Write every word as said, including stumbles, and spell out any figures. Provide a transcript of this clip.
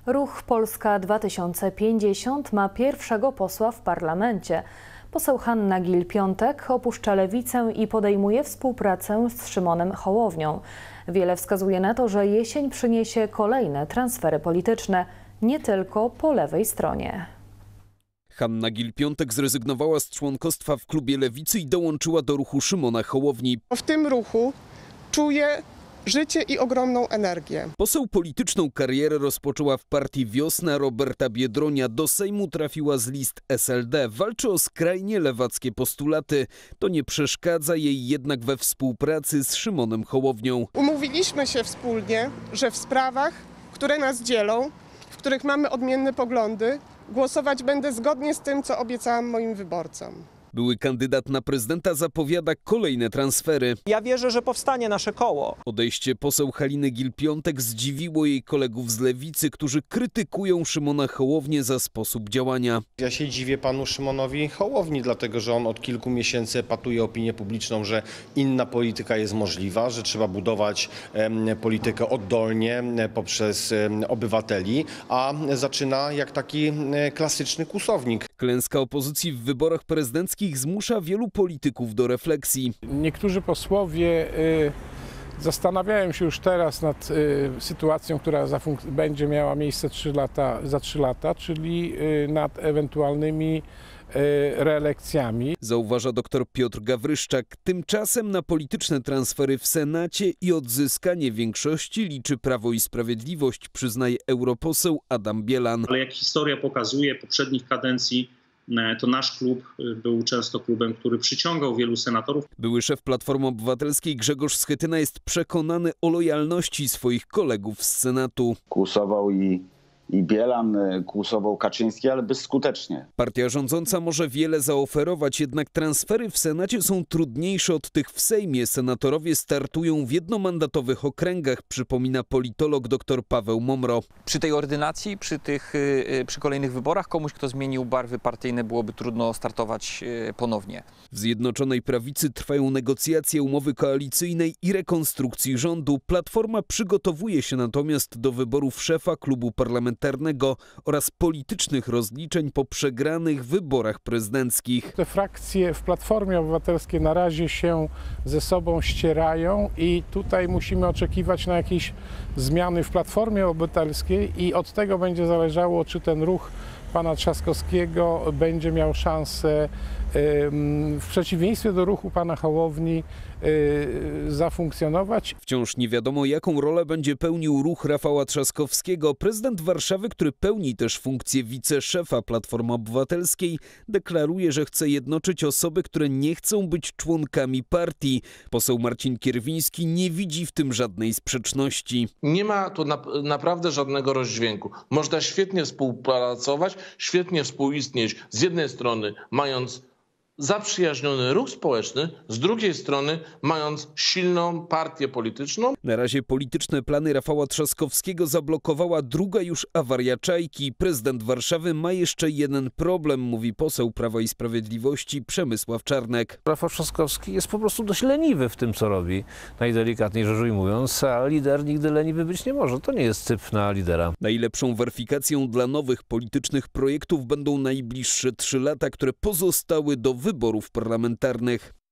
Ruch Polska dwa tysiące pięćdziesiąt ma pierwszego posła w parlamencie. Poseł Hanna Gill-Piątek opuszcza Lewicę i podejmuje współpracę z Szymonem Hołownią. Wiele wskazuje na to, że jesień przyniesie kolejne transfery polityczne, nie tylko po lewej stronie. Hanna Gill-Piątek zrezygnowała z członkostwa w klubie Lewicy i dołączyła do ruchu Szymona Hołowni. W tym ruchu czuję życie i ogromną energię. Poseł polityczną karierę rozpoczęła w partii Wiosna Roberta Biedronia. Do Sejmu trafiła z list S L D. Walczy o skrajnie lewackie postulaty. To nie przeszkadza jej jednak we współpracy z Szymonem Hołownią. Umówiliśmy się wspólnie, że w sprawach, które nas dzielą, w których mamy odmienne poglądy, głosować będę zgodnie z tym, co obiecałam moim wyborcom. Były kandydat na prezydenta zapowiada kolejne transfery. Ja wierzę, że powstanie nasze koło. Odejście poseł Haliny Gill-Piątek zdziwiło jej kolegów z Lewicy, którzy krytykują Szymona Hołownię za sposób działania. Ja się dziwię panu Szymonowi Hołowni, dlatego że on od kilku miesięcy epatuje opinię publiczną, że inna polityka jest możliwa, że trzeba budować politykę oddolnie poprzez obywateli, a zaczyna jak taki klasyczny kłusownik. Klęska opozycji w wyborach prezydenckich zmusza wielu polityków do refleksji. Niektórzy posłowie y, zastanawiają się już teraz nad y, sytuacją, która będzie miała miejsce trzy lata, za trzy lata, czyli y, nad ewentualnymi y, reelekcjami. Zauważa dr Piotr Gawryszczak. Tymczasem na polityczne transfery w Senacie i odzyskanie większości liczy Prawo i Sprawiedliwość, przyznaje europoseł Adam Bielan. Ale jak historia pokazuje poprzednich kadencji, to nasz klub był często klubem, który przyciągał wielu senatorów. Były szef Platformy Obywatelskiej Grzegorz Schetyna jest przekonany o lojalności swoich kolegów z Senatu. Kłusował i, i Bielan, kłusował Kaczyński, ale bezskutecznie. Partia rządząca może wiele zaoferować, jednak transfery w Senacie są trudniejsze od tych w Sejmie. Senatorowie startują w jednomandatowych okręgach, przypomina politolog dr Paweł Momro. Przy tej ordynacji, przy, tych, przy kolejnych wyborach komuś, kto zmienił barwy partyjne, byłoby trudno startować ponownie. W Zjednoczonej Prawicy trwają negocjacje umowy koalicyjnej i rekonstrukcji rządu. Platforma przygotowuje się natomiast do wyborów szefa klubu parlamentarnego oraz politycznych rozliczeń po przegranych wyborach prezydenckich. Te frakcje w Platformie Obywatelskiej na razie się ze sobą ścierają i tutaj musimy oczekiwać na jakieś zmiany w Platformie Obywatelskiej i od tego będzie zależało, czy ten ruch pana Trzaskowskiego będzie miał szansę w przeciwieństwie do ruchu pana Hołowni zafunkcjonować. Wciąż nie wiadomo, jaką rolę będzie pełnił ruch Rafała Trzaskowskiego. Prezydent Warszawy, który pełni też funkcję wiceszefa Platformy Obywatelskiej, deklaruje, że chce jednoczyć osoby, które nie chcą być członkami partii. Poseł Marcin Kierwiński nie widzi w tym żadnej sprzeczności. Nie ma tu na, naprawdę żadnego rozdźwięku. Można świetnie współpracować, świetnie współistnieć z jednej strony mając zaprzyjaźniony ruch społeczny, z drugiej strony mając silną partię polityczną. Na razie polityczne plany Rafała Trzaskowskiego zablokowała druga już awaria Czajki. Prezydent Warszawy ma jeszcze jeden problem, mówi poseł Prawa i Sprawiedliwości Przemysław Czarnek. Rafał Trzaskowski jest po prostu dość leniwy w tym, co robi, najdelikatniej rzecz ujmując, a lider nigdy leniwy być nie może. To nie jest typ na lidera. Najlepszą weryfikacją dla nowych politycznych projektów będą najbliższe trzy lata, które pozostały do wyborów parlamentarnych.